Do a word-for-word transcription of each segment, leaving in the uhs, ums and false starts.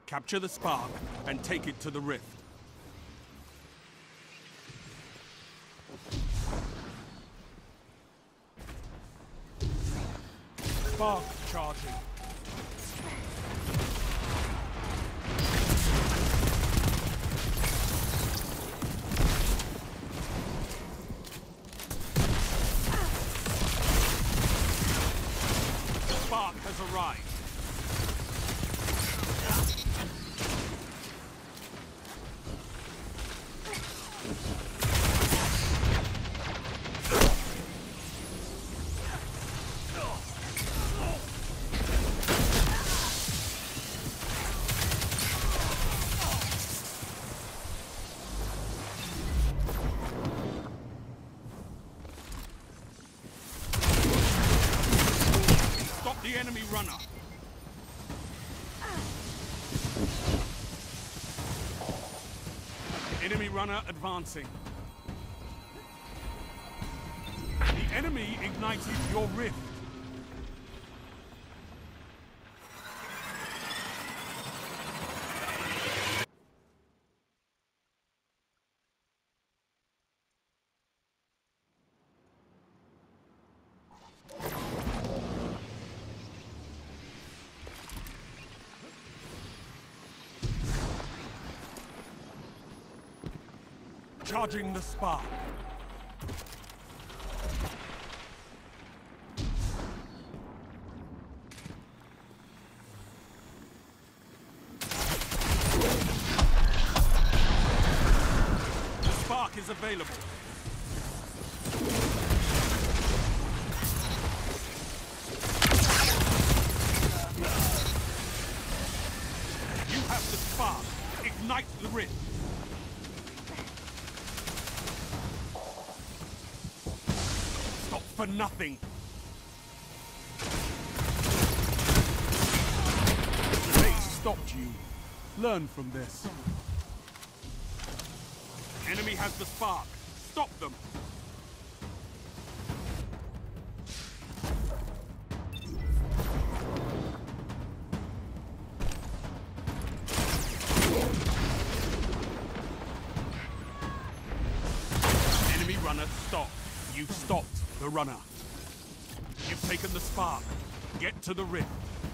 Capture the spark and take it to the rift. Spark charging. Spark has arrived. The enemy runner. Enemy runner advancing. The enemy ignited your rift. Charging the spark. The spark is available. You have the spark. Ignite the rift. For nothing. They stopped you. Learn from this. Enemy has the spark. Stop them. Enemy runner, stop. You've stopped the runner. You've taken the spark. Get to the rift.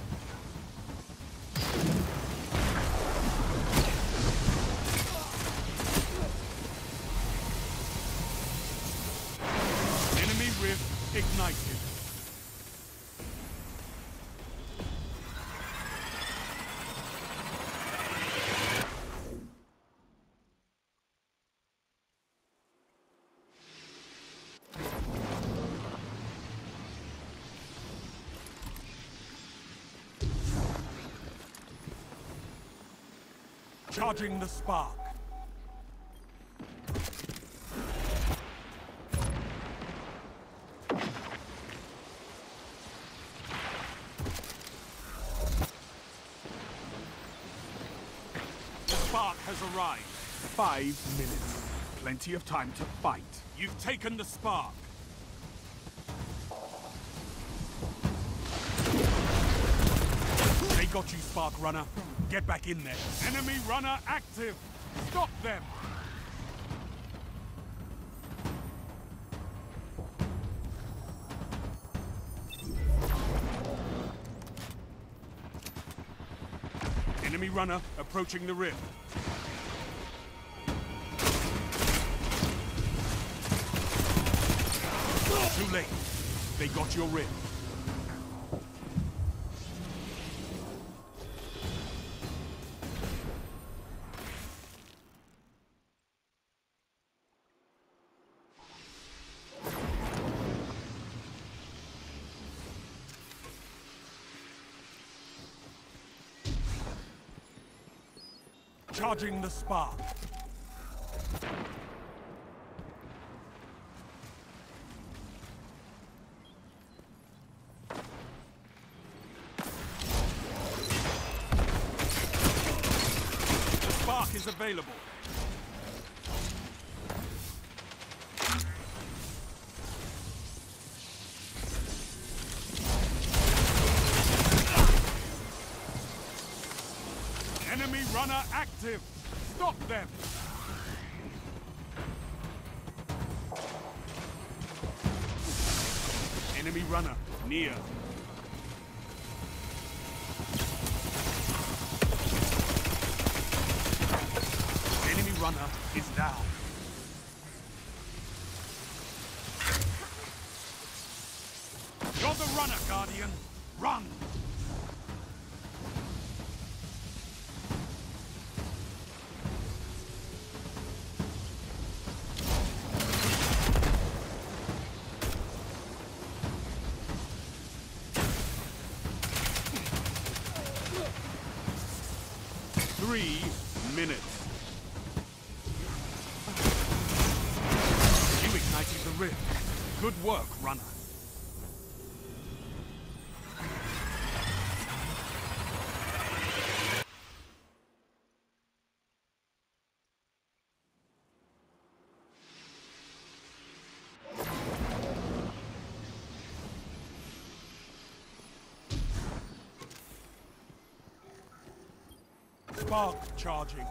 Enemy rift ignited. Charging the spark. The spark has arrived. Five minutes. Plenty of time to fight. You've taken the spark. They got you, Spark Runner. Get back in there. Enemy runner active. Stop them. Enemy runner approaching the rift. Too late. They got your rift. Charging the spark. The spark is available. Enemy runner active! Stop them! Enemy runner near. Enemy runner is down. You're the runner, Guardian. Run! Three minutes. You ignited the rift. Good work, runner. Spark charging.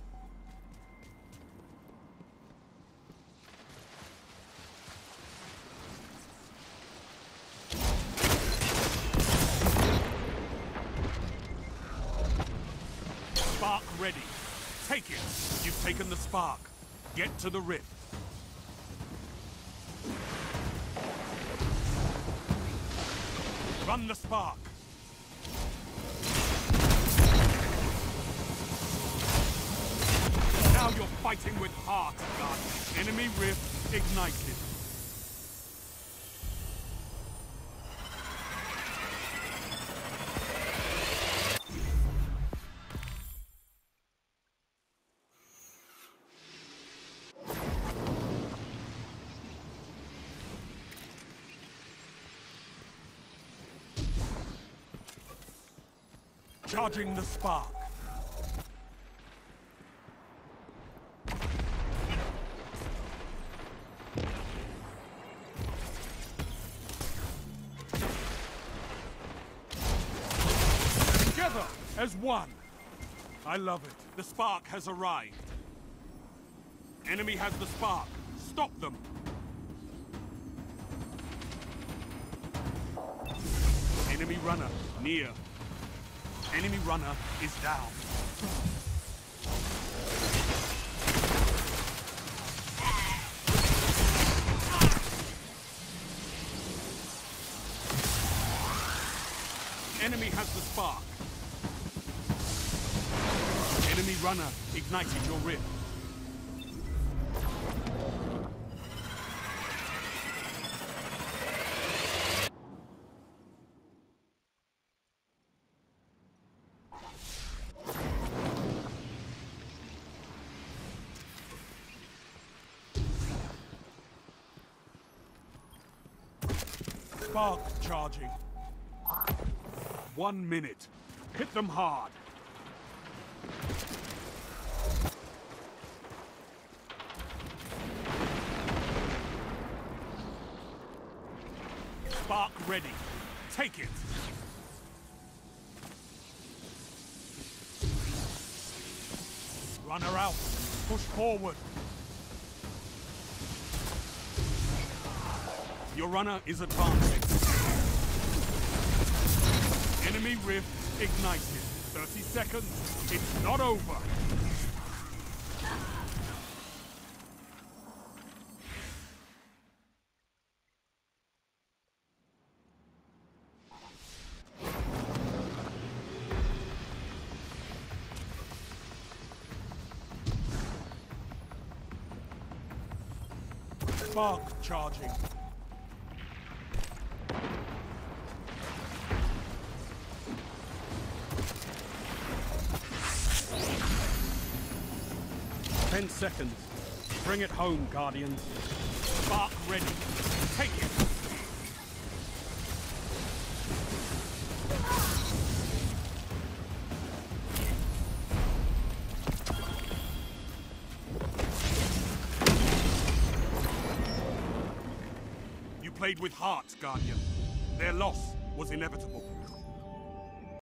Spark ready. Take it. You've taken the spark. Get to the rift. Run the spark. Now you're fighting with heart, Guardian. Enemy rift ignited. Charging the spark. Together as one. I love it. The spark has arrived. Enemy has the spark. Stop them. Enemy runner near. Enemy runner is down. Enemy has the spark. Enemy runner igniting your rift. Spark charging. One minute. Hit them hard. Spark ready. Take it. Runner out. Push forward. Your runner is advancing. Enemy rift ignited. thirty seconds. It's not over. Spark charging. Ten seconds. Bring it home, Guardians. Spark ready. Take it. You played with heart, Guardian. Their loss was inevitable.